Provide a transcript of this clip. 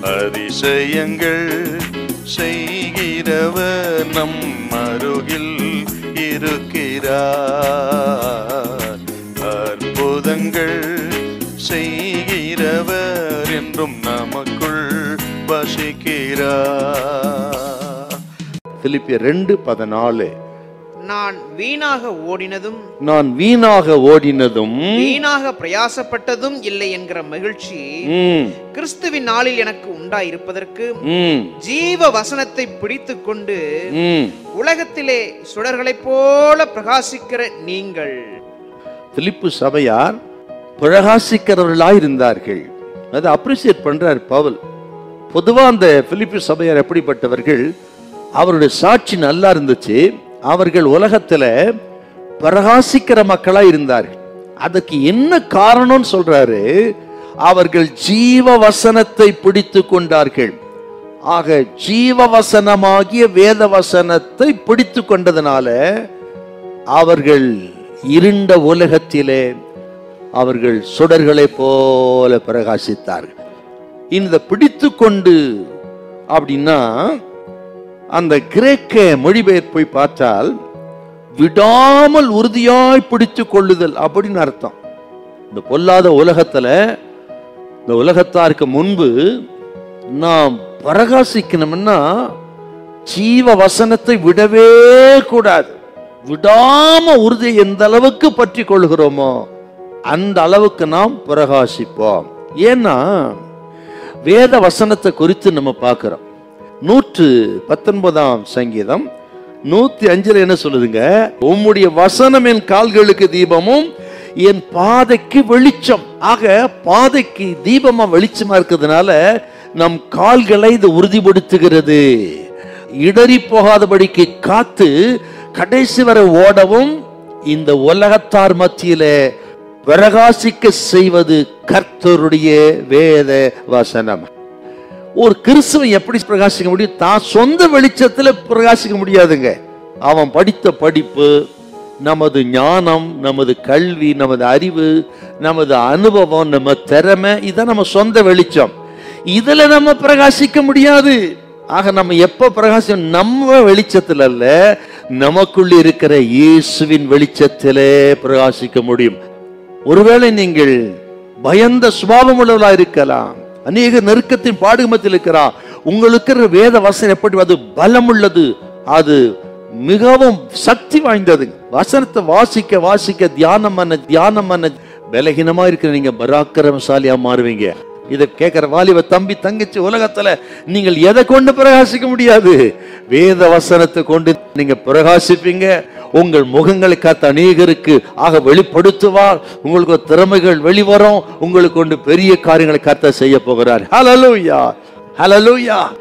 அதிசயங்கள் செய்கிறவர் நம் அருகில் இருக்கிறார். அற்புதங்கள் செய்கிறவர் என்றும் நமக்குள் வசிக்கிறார். பிலிப்பியர் 2:14. நான் வீணாக ஓடினதும் வீணாக பிரயாசப்பட்டதும் இல்லை என்கிற மகிழ்ச்சி கிறிஸ்துவின் நாளில் எனக்கு உண்டாயிருப்பதற்கு ஜீவ வசனத்தை பிடித்துக் கொண்டு உலகத்திலே சுடர்களைப் போல பிரகாசிக்கிற நீங்கள். பிலிப்பு சபையார் பிரகாசிக்கிறவர்களாய் இருந்தார்கள். அதை அப்ரிசியேட் பண்றார் பவுல். பொதுவா அந்த பிலிப்பு சபையார் எப்படிப்பட்டவர்கள்? அவருடைய சாட்சி நல்லா இருந்துச்சு. அவர்கள் உலகத்துல பிரகாசிக்கிற மக்களா இருந்தார்கள். அதுக்கு என்ன காரணம்னு சொல்றாரு? அவர்கள் ஜீவ வசனத்தை பிடித்து கொண்டார்கள். ஆக ஜீவ வசனமாகிய வேத வசனத்தை பிடித்து கொண்டதனால அவர்கள் இருண்ட உலகத்திலே அவர்கள் சுடர்களை போல பிரகாசித்தார்கள். இந்த பிடித்து கொண்டு அப்படின்னா அந்த கிரேக்க மொழிபெயர்ப்பை பார்த்தால் விடாமல் உறுதியாய் பிடித்து கொள்ளுதல் அப்படின்னு அர்த்தம். இந்த பொல்லாத உலகத்துல, இந்த உலகத்தாருக்கு முன்பு நாம் பிரகாசிக்கணும்னா ஜீவ வசனத்தை விடவே கூடாது. விடாம உறுதி எந்த அளவுக்கு பற்றி கொள்கிறோமோ அந்த அளவுக்கு நாம் பிரகாசிப்போம். ஏன்னா வேத வசனத்தை குறித்து நம்ம பார்க்கிறோம். 119 சங்கீதம் 105 என்ன சொல்லுதுங்க? உம்முடைய வசனம் என் கால்களுக்கு தீபமும் என் பாதைக்கு வெளிச்சம். ஆக பாதைக்கு தீபமா வெளிச்சமா இருக்கிறதுனால நம் கால்களை இது உறுதிப்படுத்துகிறது. இடறி போகாதபடிக்கு காத்து கடைசி வரை ஓடவும் இந்த உலகத்தார் மத்தியிலே பிரகாசிக்க செய்வது கர்த்தருடைய வேத வசனம். ஒரு கிறிஸ்தவன் எப்படி பிரகாசிக்க முடியும்? தான் சொந்த வெளிச்சத்துல பிரகாசிக்க முடியாதுங்க. அவன் படித்த படிப்பு, நமது ஞானம், நமது கல்வி, நமது அறிவு, நமது அனுபவம், நம்ம திறமை, இதான் நம்ம சொந்த வெளிச்சம். இதுல நம்ம பிரகாசிக்க முடியாது. ஆக நம்ம எப்ப பிரகாசம்? நம்ம வெளிச்சத்துல அல்ல, நமக்குள்ள இருக்கிற இயேசுவின் வெளிச்சத்திலே பிரகாசிக்க முடியும். ஒருவேளை நீங்கள் பயந்த சுபாவம் உள்ளவர்களா இருக்கலாம், அநேக நெருக்கத்தின் பாடுமத்தில் இருக்கிறா. உங்களுக்கு வேத வசனம் எப்படி? அது பலம் உள்ளது, அது மிகவும் சக்தி வாய்ந்தது. வசனத்தை வாசிக்க வாசிக்க தியானம் பண்ண பலகீனமா இருக்கிற நீங்க பராக்கிரமசாலியா மாறுவீங்க. இதை கேட்கிற வாலிப தம்பி தங்கச்சி, உலகத்துல நீங்கள் எதை கொண்டு பிரகாசிக்க முடியாது. வேத வசனத்தை கொண்டு நீங்க பிரகாசிப்பீங்க. உங்கள் முகங்களை காத்த அநேகருக்கு ஆக வெளிப்படுத்துவார். உங்களுக்கு திறமைகள் வெளிவரும். உங்களுக்கு கொண்டு பெரிய காரியங்களை கர்த்தர் செய்ய போகிறார். ஹல்லேலூயா, ஹல்லேலூயா.